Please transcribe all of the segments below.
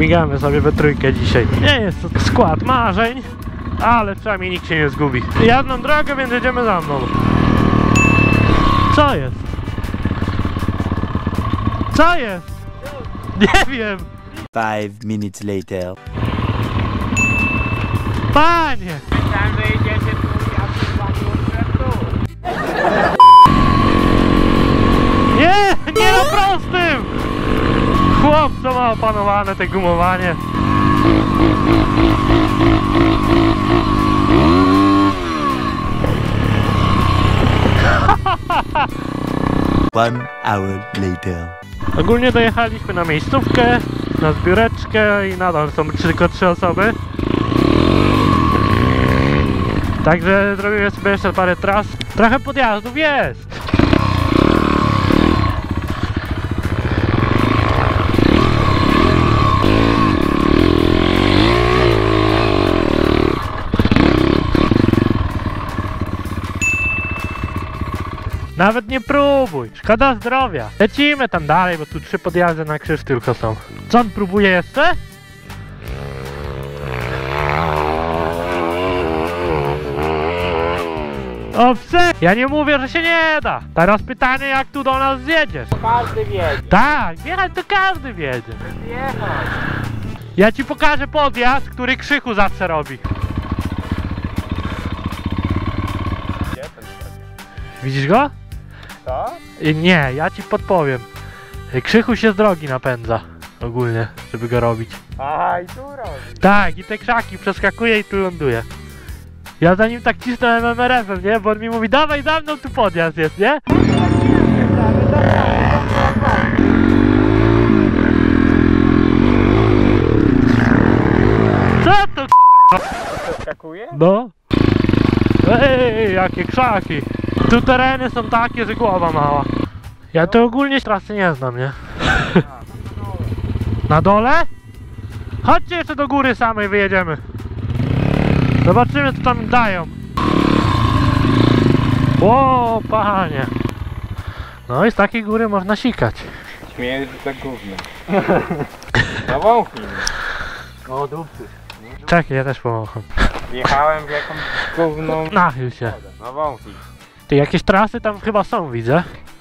Śmigamy sobie we trójkę dzisiaj. Nie jest to skład marzeń, ale przynajmniej nikt się nie zgubi. Jedną drogę, więc jedziemy za mną. Co jest? Co jest? Nie wiem. 5 minutes later. Panie! Tam wyjedziecie tu, ja tu. Nie! Nie na prostym! Chłop, co ma opanowane te gumowanie. 1 hour later. Ogólnie dojechaliśmy na miejscówkę, na zbióreczkę i nadal są tylko 3 osoby. Także zrobimy sobie jeszcze parę tras. Trochę podjazdów jest! Nawet nie próbuj, szkoda zdrowia. Lecimy tam dalej, bo tu 3 podjazdy na krzyż tylko są. Co on próbuje jeszcze? Owce! Ja nie mówię, że się nie da. Teraz pytanie, jak tu do nas zjedziesz? Każdy wiedzie. Tak, wjechać to każdy wiedzie. Jechać. Ja ci pokażę podjazd, który Krzychu zawsze robi. Gdzie ten Widzisz go? Co? Nie, ja ci podpowiem. Krzychu się z drogi napędza. Ogólnie, żeby go robić. A i tu robi. Tak, i te krzaki przeskakuje i tu ląduje. Ja za nim tak cisnę MMRF-em, nie? Bo on mi mówi, dawaj za mną, tu podjazd jest, nie? Co to Przeskakuje? No? Ej, jakie krzaki! Tu tereny są takie, że głowa mała. Ja to ogólnie trasy nie znam, nie? Na dole? Chodźcie jeszcze do góry samej, wyjedziemy. Zobaczymy, co tam dają. O, panie. No i z takiej góry można sikać. Śmierdzi za gównem. No wąchni. No dupcy. Czekaj, ja też pomogę. Wjechałem w jakąś gówną... Nachyl się. No wąchni. Ty, jakieś trasy tam chyba są, widzę.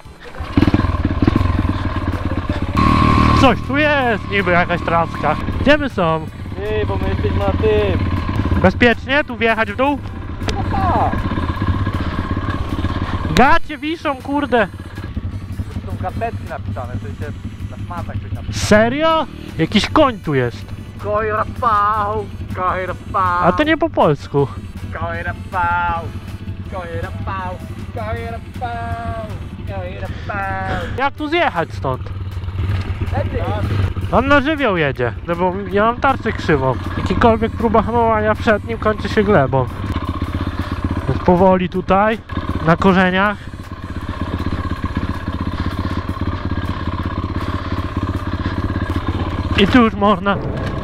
Coś tu jest, niby jakaś traska. Gdzie my są? Ty, bo my jesteśmy na tym. Bezpiecznie tu wjechać w dół? No tak. Gacie wiszą, kurde. Tu są karteczki napisane, to się na szmatach coś napisane. Serio? Jakiś koń tu jest. Kojrapał, kojrapał. A to nie po polsku. Kojrapał, kojrapał, kojrapał, kojrapał. Jak tu zjechać stąd? Lepiej. On na żywioł jedzie, no bo ja mam tarczę krzywą. Jakikolwiek próba hamowania przed nim kończy się glebą. Więc powoli tutaj, na korzeniach. I tu już można.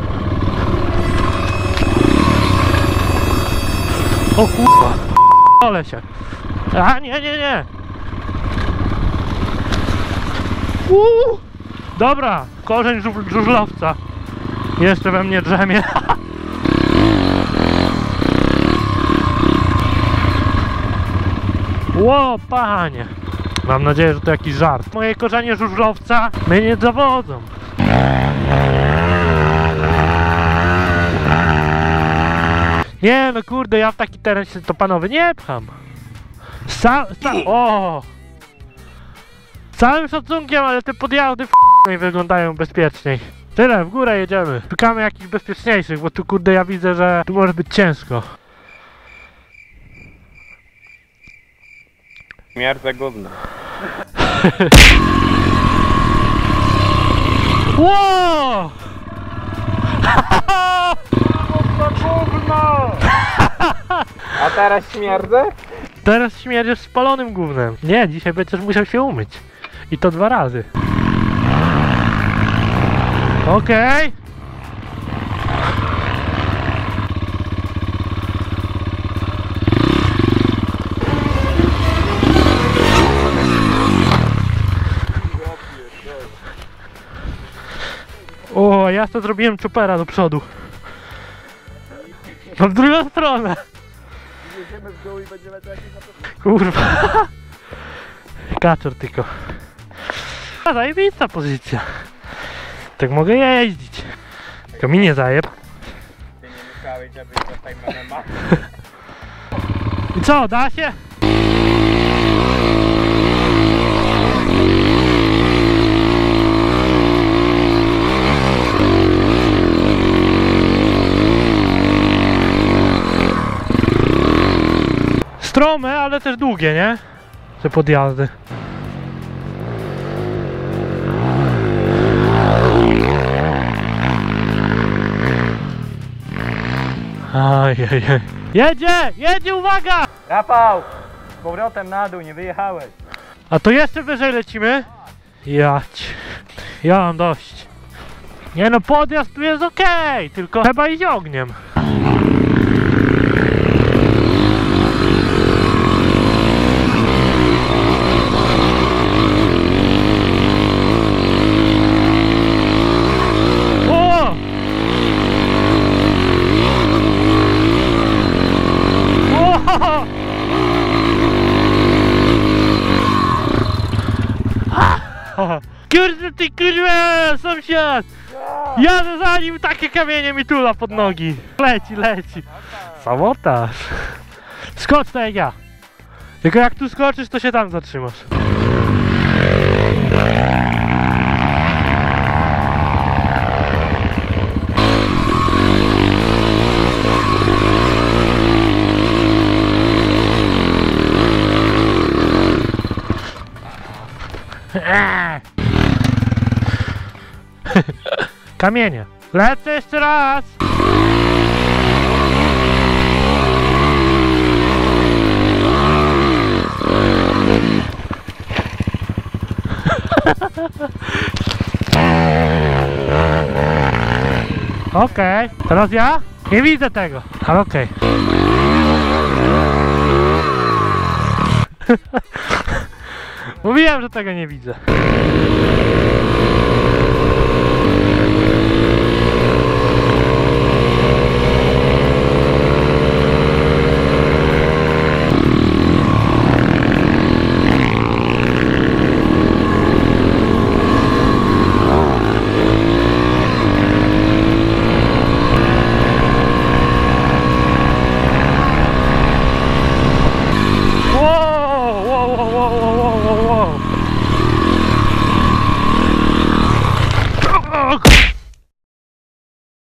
O kurwa, ale się. A nie, nie, nie. Dobra, korzeń żużlowca. Jeszcze we mnie drzemie. Ło, panie. Mam nadzieję, że to jakiś żart. Moje korzenie żużlowca mnie nie zawodzą. Nie no kurde, ja w taki teren się to panowie nie pcham. O! Z całym szacunkiem, ale te podjazdy wyglądają bezpieczniej. Tyle, w górę jedziemy. Szukamy jakichś bezpieczniejszych, bo tu kurde ja widzę, że tu może być ciężko. Śmierć za gównem. Ło! A teraz śmierdzę? Teraz śmierdzisz spalonym gównem. Nie, dzisiaj będziesz musiał się umyć. I to 2 razy. Okej. O, Dawaj, ja to zrobiłem chopera do przodu. No w drugą stronę. Jedziemy w dół i będziemy to jakieś na to... Kurwa. Kaczor tylko. A zajebista pozycja. Tak mogę jeździć. Tylko mi nie zajeb. Ty nie myślałeś, żeby to tak MMA? I co, da się? Strome, ale też długie, nie? Te podjazdy. Ajajaj. Jedzie! Jedzie, uwaga! Rafał! Z powrotem na dół, nie wyjechałeś. A to jeszcze wyżej lecimy? Jać. Ja mam dość. Nie no, podjazd tu jest okej, tylko trzeba iść ogniem. O! O! Kurde ty kurwa, sąsiad! Jadę za nim, takie kamienie mi tula pod nogi. Leci, leci. Sabotaż. Skocz tak jak ja. Tylko jak tu skoczysz, to się tam zatrzymasz. Kamienie. Lecę jeszcze raz. Okej, teraz ja? Nie widzę tego, ale okej. Mówiłem, że tego nie widzę.